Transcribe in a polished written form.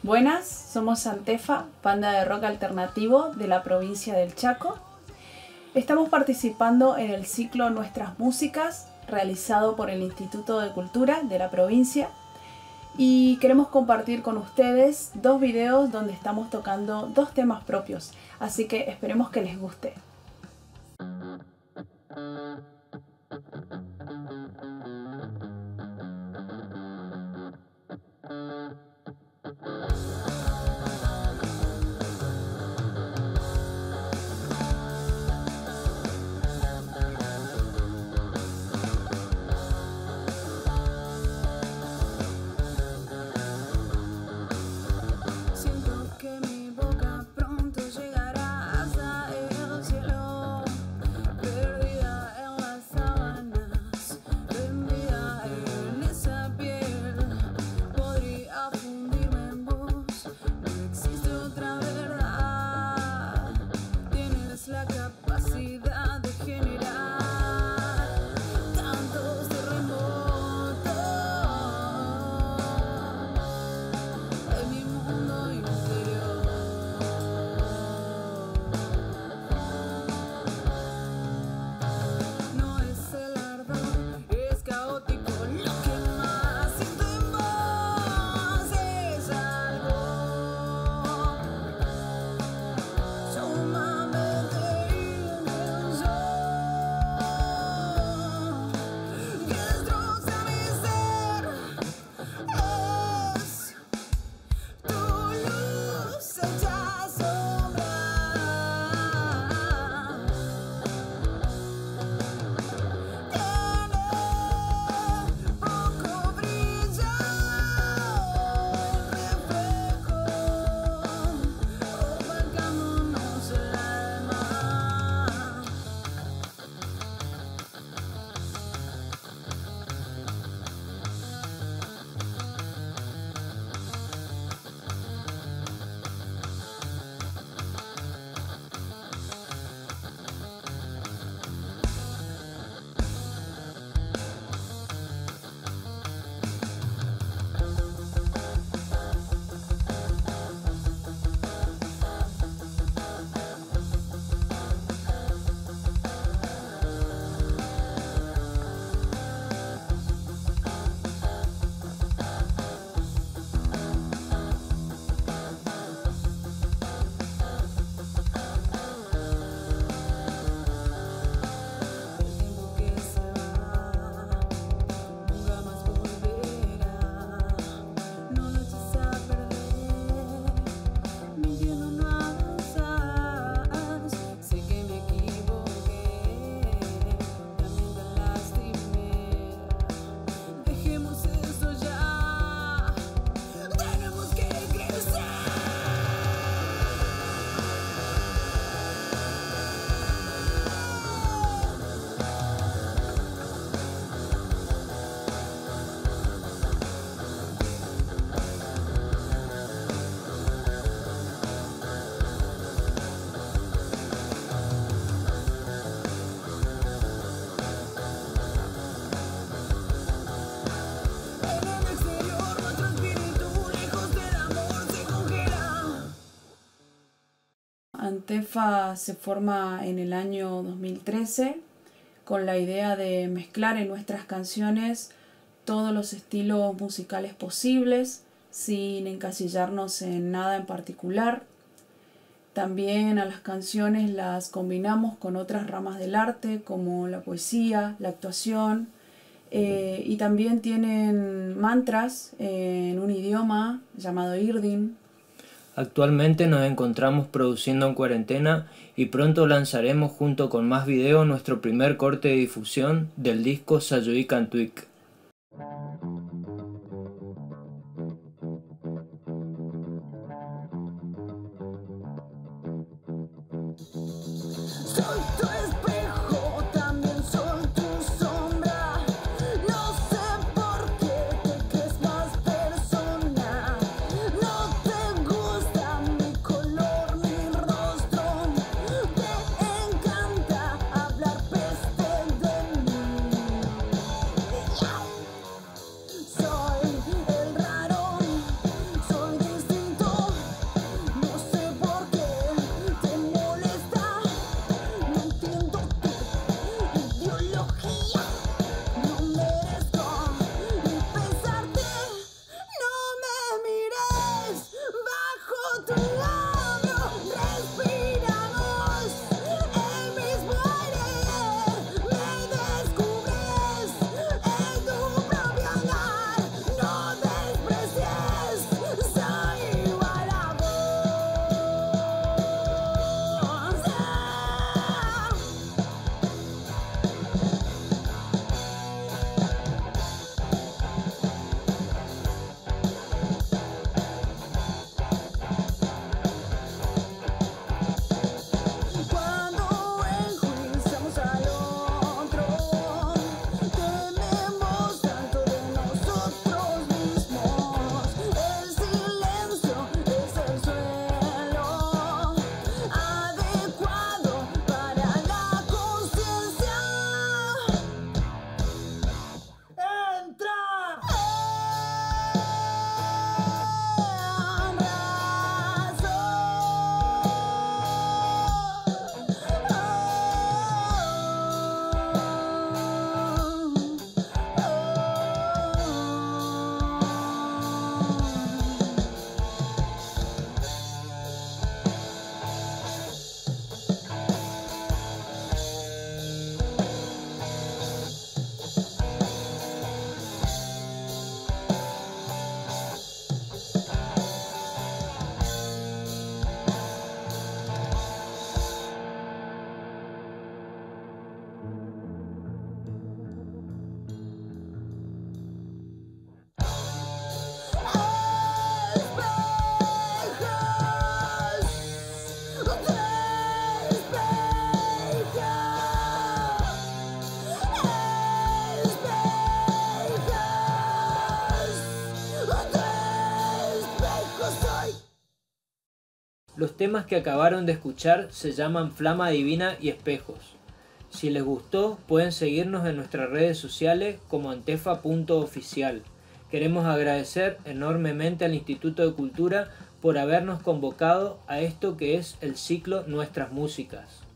Buenas, somos Antefa, banda de rock alternativo de la provincia del Chaco. Estamos participando en el ciclo Nuestras Músicas, realizado por el Instituto de Cultura de la provincia. Y queremos compartir con ustedes 2 videos donde estamos tocando 2 temas propios, así que esperemos que les guste. Antefa se forma en el año 2013 con la idea de mezclar en nuestras canciones todos los estilos musicales posibles sin encasillarnos en nada en particular. También a las canciones las combinamos con otras ramas del arte como la poesía, la actuación y también tienen mantras en un idioma llamado Irdin. Actualmente nos encontramos produciendo en cuarentena y pronto lanzaremos junto con más videos nuestro primer corte de difusión del disco Sayuí Cantuic. Soy el raro, soy distinto. Los temas que acabaron de escuchar se llaman Flama Divina y Espejos. Si les gustó, pueden seguirnos en nuestras redes sociales como antefa.oficial. Queremos agradecer enormemente al Instituto de Cultura por habernos convocado a esto que es el ciclo Nuestras Músicas.